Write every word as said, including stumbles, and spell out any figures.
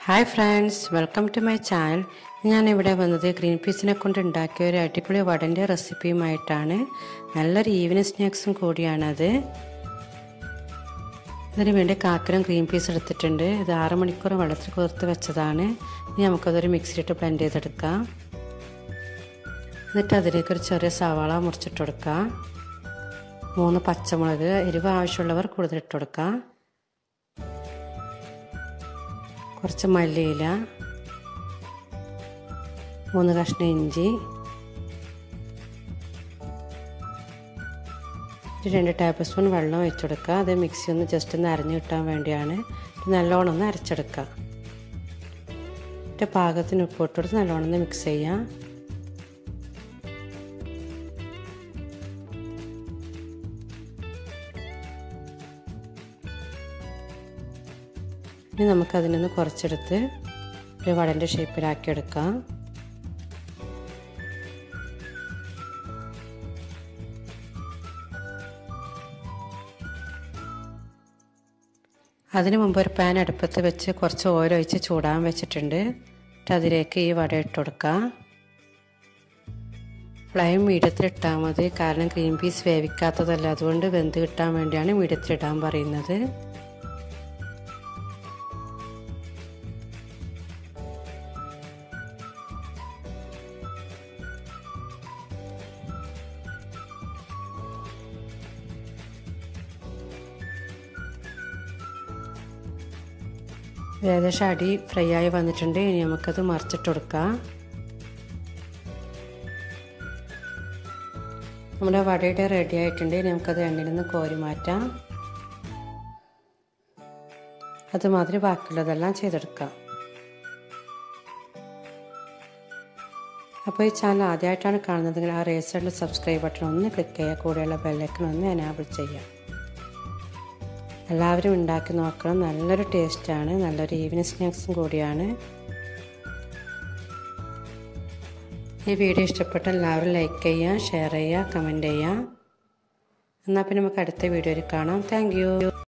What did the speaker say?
Hi friends, welcome to my channel. ഞാൻ ഇവിടെ വന്നത് ഗ്രീൻ പീസിനെ കൊണ്ട് ഉണ്ടാക്കിയ ഒരു അടിപൊളി വടന്റെ റെസിപ്പിയുമായിട്ടാണ്. നല്ലൊരു ഈവനിംഗ് സ്നാക്സും കൂടിയാണത്. ഇതിനു വേണ്ടി കാക്കരം ഗ്രീൻ പീസ് എടുത്തിട്ടുണ്ട്. ഇത് ആറ് മണിക്കൂർ വെള്ളത്തിൽ കുതിർത്ത് വെച്ചതാണ്. ഇനി നമുക്കതൊരു മിക്സിയിലിട്ട് ബ്ലെൻഡ് ചെയ്തെടുക്കാം. എന്നിട്ട് അതിലേക്ക് ഒരു ചെറിയ സവാള മുറിച്ചിട്ട് കൊടുക്കാം. മൂന്ന് പച്ചമുളക്, എരിവ് ആവശ്യമുള്ളവർ കൂടുതൽ ഇട്ട് കൊടുക്കാം. കുറച്ച് മല്ലിയില, മൂന്ന് കഷ്ണം ഇഞ്ചി, രണ്ട് ടേബിൾ സ്പൂൺ വെള്ളം ഒഴിച്ചു കൊടുക്കുക. അത് മിക്സി ഒന്ന് ജസ്റ്റ് ഒന്ന് അരഞ്ഞു കിട്ടാൻ വേണ്ടിയാണ്. നല്ലോണം ഒന്ന് അരച്ചെടുക്കുക. എന്നിട്ട് പാകത്തിന് ഉപ്പ് ഇട്ട് കൊടുത്ത് നല്ലോണം ഒന്ന് മിക്സ് ചെയ്യാം. ഇനി നമുക്കതിൽ നിന്ന് കുറച്ചെടുത്ത് ഒരു വടൻ്റെ ഷേപ്പിലാക്കിയെടുക്കാം. അതിനു മുമ്പ് ഒരു പാൻ അടുപ്പത്ത് വെച്ച് കുറച്ച് ഓയിൽ ഒഴിച്ച് ചൂടാൻ വെച്ചിട്ടുണ്ട്. എന്നിട്ട് അതിലേക്ക് ഈ വട ഇട്ട് കൊടുക്കാം. ഫ്ലെയിം മീഡിയത്തിൽ ഇട്ടാൽ മതി, കാരണം ഗ്രീൻ പീസ് വേവിക്കാത്തതല്ല, അതുകൊണ്ട് വെന്ത് കിട്ടാൻ വേണ്ടിയാണ് മീഡിയത്തിൽ ഇടാൻ പറയുന്നത്. ഏകദേശം അടി ഫ്രൈ ആയി വന്നിട്ടുണ്ട്. ഇനി നമുക്കത് മറിച്ചിട്ട് കൊടുക്കാം. നമ്മുടെ വടയുടെ റെഡി ആയിട്ടുണ്ട്. ഇനി നമുക്കത് എണ്ണയിൽ നിന്ന് കോരി മാറ്റാം. അതുമാതിരി ബാക്കിയുള്ളതെല്ലാം ചെയ്തെടുക്കാം. അപ്പോൾ ഈ ചാനൽ ആദ്യമായിട്ടാണ് കാണുന്നതെങ്കിൽ ആ റൈറ്റ് സൈഡിൽ സബ്സ്ക്രൈബ് ബട്ടൺ ഒന്ന് ക്ലിക്ക് ചെയ്യുക. കൂടെയുള്ള ബെല്ലൈക്കൺ ഒന്ന് എനാബിൾ ചെയ്യാം. എല്ലാവരും ഉണ്ടാക്കി നോക്കണം. നല്ലൊരു ടേസ്റ്റാണ്, നല്ലൊരു ഈവനിംഗ് സ്നാക്സും കൂടിയാണ്. ഈ വീഡിയോ ഇഷ്ടപ്പെട്ട എല്ലാവരും ലൈക്ക് ചെയ്യുക, ഷെയർ ചെയ്യുക, കമൻറ്റ് ചെയ്യുക. എന്നാൽ പിന്നെ നമുക്ക് അടുത്ത വീഡിയോയിൽ കാണാം. Thank U.